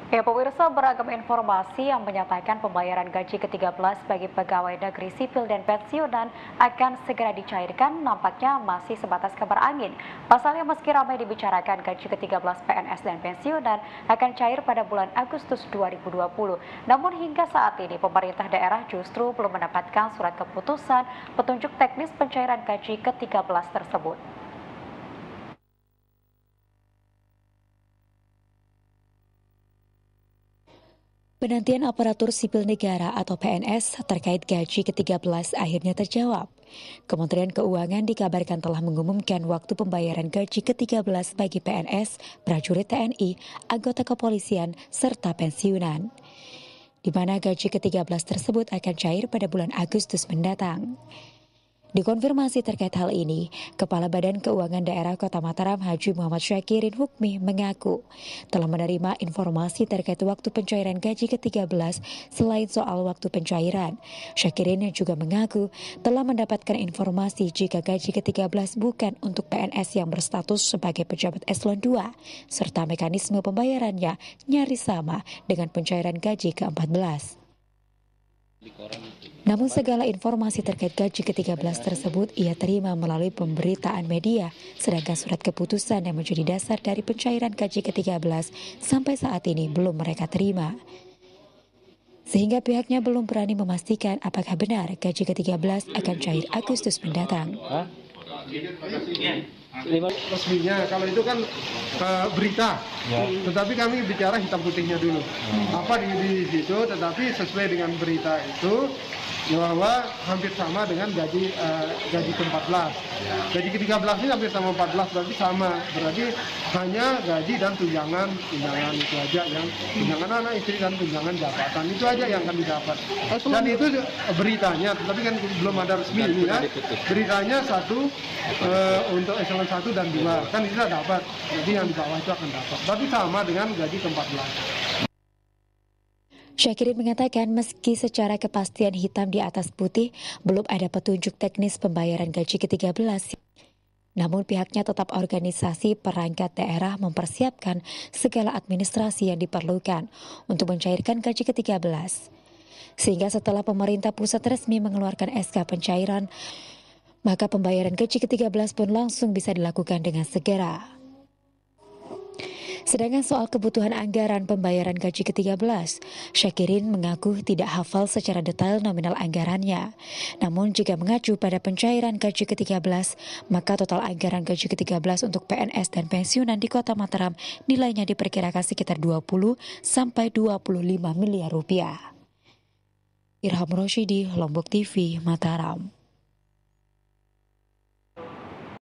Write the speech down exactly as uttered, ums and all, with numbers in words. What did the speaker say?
Ya pemirsa, beragam informasi yang menyatakan pembayaran gaji ke tiga belas bagi pegawai negeri sipil dan pensiunan akan segera dicairkan nampaknya masih sebatas kabar angin. Pasalnya meski ramai dibicarakan gaji ke tiga belas P N S dan pensiunan akan cair pada bulan Agustus dua ribu dua puluh. Namun hingga saat ini pemerintah daerah justru belum mendapatkan surat keputusan petunjuk teknis pencairan gaji ke tiga belas tersebut. Penantian aparatur sipil negara atau P N S terkait gaji ke tiga belas akhirnya terjawab. Kementerian Keuangan dikabarkan telah mengumumkan waktu pembayaran gaji ke tiga belas bagi P N S, prajurit T N I, anggota kepolisian, serta pensiunan, di mana gaji ke tiga belas tersebut akan cair pada bulan Agustus mendatang. Dikonfirmasi terkait hal ini, Kepala Badan Keuangan Daerah Kota Mataram Haji Muhammad Syakirin Hukmi mengaku telah menerima informasi terkait waktu pencairan gaji ke tiga belas selain soal waktu pencairan. Syakirin juga mengaku telah mendapatkan informasi jika gaji ke tiga belas bukan untuk P N S yang berstatus sebagai pejabat eselon dua, serta mekanisme pembayarannya nyaris sama dengan pencairan gaji ke empat belas. Namun segala informasi terkait gaji ke tiga belas tersebut ia terima melalui pemberitaan media, sedangkan surat keputusan yang menjadi dasar dari pencairan gaji ke tiga belas sampai saat ini belum mereka terima. Sehingga pihaknya belum berani memastikan apakah benar gaji ke tiga belas akan cair Agustus mendatang. Resminya kalau itu kan uh, berita, ya. Tetapi kami bicara hitam putihnya dulu. Hmm. Apa di, di situ, tetapi sesuai dengan berita itu bahwa hampir sama dengan gaji uh, gaji ke empat belas. Ya. Gaji ke tiga belas ini hampir sama empat belas, berarti sama. Berarti hanya gaji dan tunjangan, tunjangan itu aja yang tunjangan anak istri dan tunjangan jabatan itu aja yang akan didapat. Dan itu beritanya, tetapi kan belum ada resmi ini ya. Beritanya satu uh, untuk eselon satu dan dua kan itu dapat, jadi yang di bawah itu akan dapat. Tapi sama dengan gaji ke empat belas. Syakirin mengatakan meski secara kepastian hitam di atas putih belum ada petunjuk teknis pembayaran gaji ke tiga belas, namun pihaknya tetap organisasi perangkat daerah mempersiapkan segala administrasi yang diperlukan untuk mencairkan gaji ke tiga belas. Sehingga setelah pemerintah pusat resmi mengeluarkan S K pencairan, maka pembayaran gaji ke tiga belas pun langsung bisa dilakukan dengan segera. Sedangkan soal kebutuhan anggaran pembayaran gaji ke tiga belas, Syakirin mengaku tidak hafal secara detail nominal anggarannya. Namun jika mengacu pada pencairan gaji ke tiga belas, maka total anggaran gaji ke tiga belas untuk P N S dan pensiunan di Kota Mataram nilainya diperkirakan sekitar dua puluh sampai dua puluh lima miliar rupiah. Irham Rosyidi, Lombok T V, Mataram.